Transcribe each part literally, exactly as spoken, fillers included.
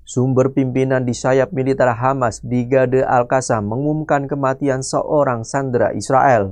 Sumber pimpinan di sayap militer Hamas, Brigade Al-Qassam, mengumumkan kematian seorang sandera Israel.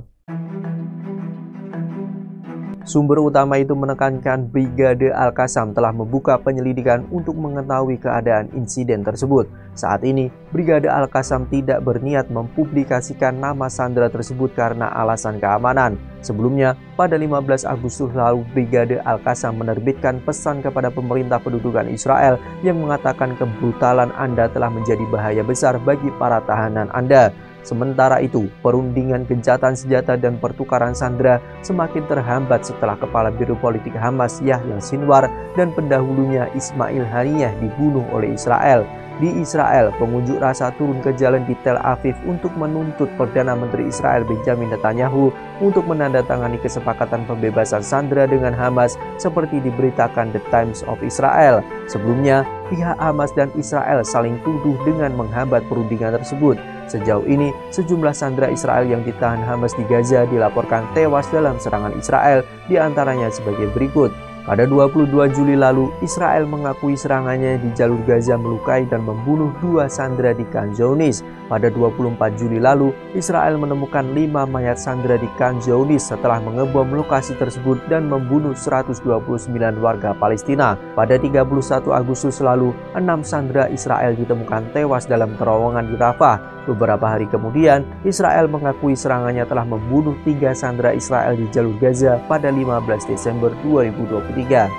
Sumber utama itu menekankan Brigade Al-Qassam telah membuka penyelidikan untuk mengetahui keadaan insiden tersebut. Saat ini, Brigade Al-Qassam tidak berniat mempublikasikan nama sandera tersebut karena alasan keamanan. Sebelumnya, pada lima belas Agustus lalu, Brigade Al-Qassam menerbitkan pesan kepada pemerintah pendudukan Israel yang mengatakan kebrutalan Anda telah menjadi bahaya besar bagi para tahanan Anda. Sementara itu, perundingan gencatan senjata dan pertukaran sandera semakin terhambat setelah Kepala Biro Politik Hamas Yahya Sinwar dan pendahulunya Ismail Haniyeh dibunuh oleh Israel. Di Israel, pengunjuk rasa turun ke jalan di Tel Aviv untuk menuntut Perdana Menteri Israel Benjamin Netanyahu untuk menandatangani kesepakatan pembebasan sandera dengan Hamas seperti diberitakan The Times of Israel. Sebelumnya, pihak Hamas dan Israel saling tuduh dengan menghambat perundingan tersebut. Sejauh ini, sejumlah sandera Israel yang ditahan Hamas di Gaza dilaporkan tewas dalam serangan Israel, diantaranya sebagai berikut. Pada dua puluh dua Juli lalu, Israel mengakui serangannya di jalur Gaza melukai dan membunuh dua sandera di Khan Younis. Pada dua puluh empat Juli lalu, Israel menemukan lima mayat sandera di Khan Younis setelah mengebom lokasi tersebut dan membunuh seratus dua puluh sembilan warga Palestina. Pada tiga puluh satu Agustus lalu, enam sandera Israel ditemukan tewas dalam terowongan di Rafah. Beberapa hari kemudian, Israel mengakui serangannya telah membunuh tiga sandera Israel di jalur Gaza pada lima belas Desember dua ribu dua puluh tiga.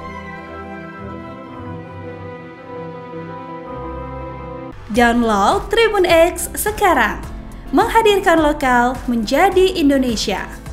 Download Tribun X sekarang, menghadirkan lokal menjadi Indonesia.